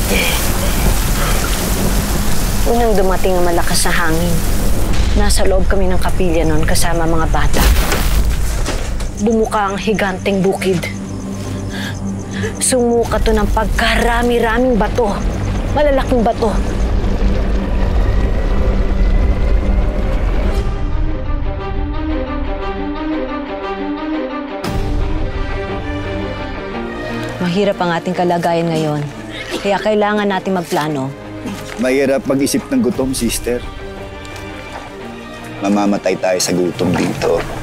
Unang dumating ang malakas na hangin. Nasa loob kami ng kapilya noon kasama mga bata. Bumuka ang higanteng bukid. Sumuka to ng pagkarami-raming bato. Malalaking bato. Mahirap ang ating kalagayan ngayon. Kaya kailangan natin magplano. Mahirap mag-isip ng gutom, sister. Mamamatay tayo sa gutom dito.